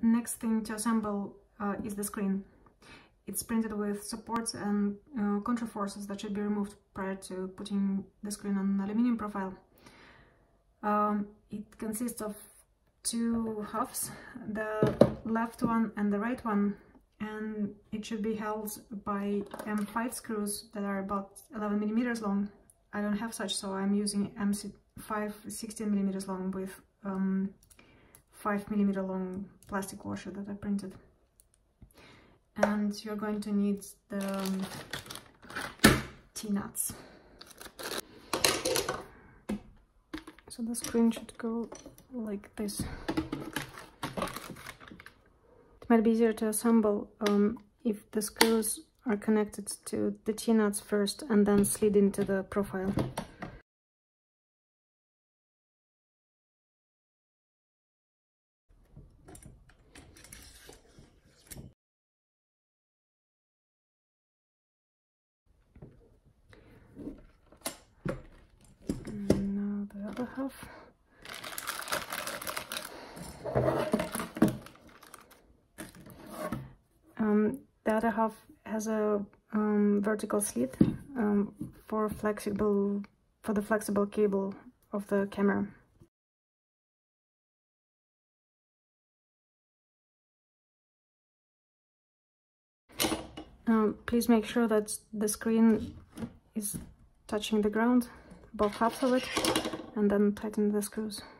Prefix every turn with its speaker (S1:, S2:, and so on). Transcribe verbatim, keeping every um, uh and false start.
S1: next thing to assemble uh, is the screen. It's printed with supports and uh, counterforces that should be removed prior to putting the screen on an aluminium profile. Um, it consists of two halves, the left one and the right one, and it should be held by M five screws that are about eleven millimeters long. I don't have such, so I'm using M five sixteen millimeters long with um, five millimeter long plastic washer that I printed. And you're going to need the um, T-nuts. So the screen should go like this. It might be easier to assemble um, if the screws are connected to the T-nuts first and then slid into the profile. And now the other half. Um, the other half has a um, vertical slit um, for flexible for the flexible cable of the camera. Um, please make sure that the screen is touching the ground, both halves of it, and then tighten the screws.